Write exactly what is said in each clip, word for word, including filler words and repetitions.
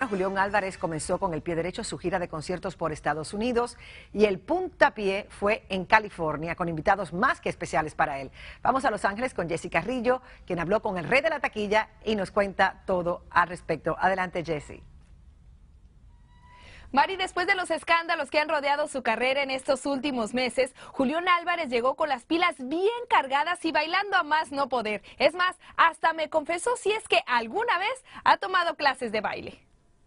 Julián Álvarez comenzó con el pie derecho su gira de conciertos por Estados Unidos y el puntapié fue en California con invitados más que especiales para él. Vamos a Los Ángeles con Jessy Carrillo, quien habló con el rey de la taquilla y nos cuenta todo al respecto. Adelante, Jessy. Mari, después de los escándalos que han rodeado su carrera en estos últimos meses, Julián Álvarez llegó con las pilas bien cargadas y bailando a más no poder. Es más, hasta me confesó si es que alguna vez ha tomado clases de baile.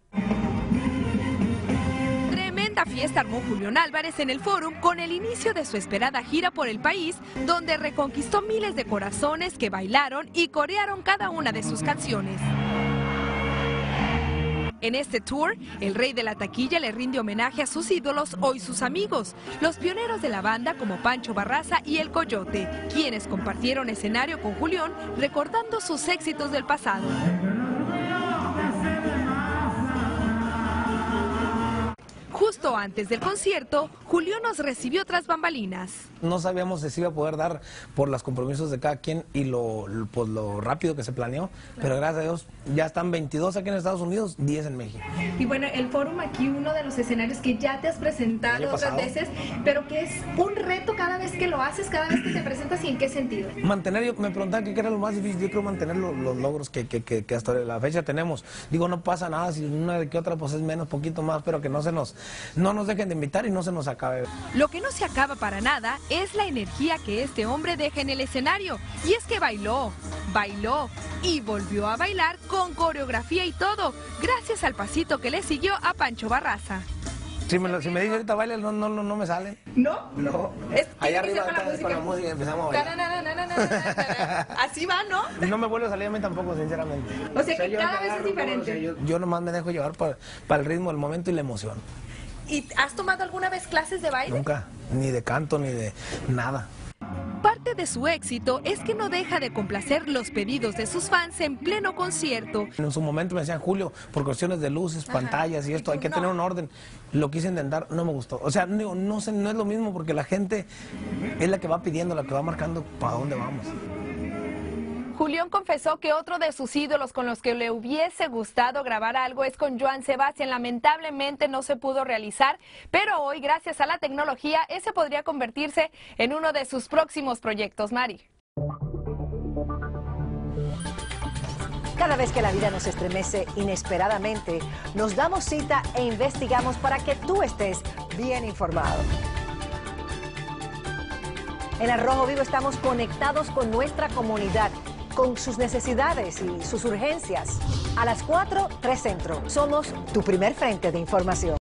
Tremenda fiesta armó Julián Álvarez en el Forum con el inicio de su esperada gira por el país, donde reconquistó miles de corazones que bailaron y corearon cada una de sus canciones. En este tour, el rey de la taquilla le rinde homenaje a sus ídolos, hoy sus amigos, los pioneros de la banda como Pancho Barraza y El Coyote, quienes compartieron escenario con Julián recordando sus éxitos del pasado. Justo antes del concierto, Julián nos recibió tras bambalinas. No sabíamos si se iba a poder dar por los compromisos de cada quien y lo, pues, lo rápido que se planeó, pero gracias a Dios ya están veintidós aquí en Estados Unidos, diez en México. Y bueno, el Forum aquí, uno de los escenarios que ya te has presentado otras veces, pero que es un reto cada vez que lo haces, cada vez que te presentas, ¿y en qué sentido? Mantener, yo, me preguntaban qué era lo más difícil, yo creo mantener lo, los logros que, que, que, que hasta la fecha tenemos. Digo, no pasa nada, si una de que otra pues es menos, poquito más, pero que no se nos, no nos dejen de invitar y no se nos acabe. Lo que no se acaba para nada es la energía que este hombre deja en el escenario. Y es que bailó, bailó y volvió a bailar con coreografía y todo, gracias al pasito que le siguió a Pancho Barraza. Si me, lo, si me dice ahorita baile, no, no, no, no me sale. ¿No? No. Es, Allá arriba con la, música. con la música empezamos a bailar. Na, na, na, na, na, na. Así va, ¿no? No me vuelve a salir a mí tampoco, sinceramente. O sea, que cada vez es diferente. O sea, yo, yo nomás me dejo llevar para, para el ritmo del momento y la emoción. ¿Y has tomado alguna vez clases de baile? Nunca, ni de canto, ni de nada. Parte de su éxito es que no deja de complacer los pedidos de sus fans en pleno concierto. En su momento me decían, Julio, por cuestiones de luces, Ajá. pantallas y esto, hay que no. tener un orden. Lo quise intentar, no me gustó. O sea, no, no, sé, no es lo mismo porque la gente es la que va pidiendo, la que va marcando para dónde vamos. Julián confesó que otro de sus ídolos con los que le hubiese gustado grabar algo es con Joan Sebastián. Lamentablemente no se pudo realizar, pero hoy, gracias a la tecnología, ese podría convertirse en uno de sus próximos proyectos. Mari. Cada vez que la vida nos estremece inesperadamente, nos damos cita e investigamos para que tú estés bien informado. En Al Rojo Vivo estamos conectados con nuestra comunidad, con sus necesidades y sus urgencias. A las cuatro, tres Centro. Somos tu primer frente de información.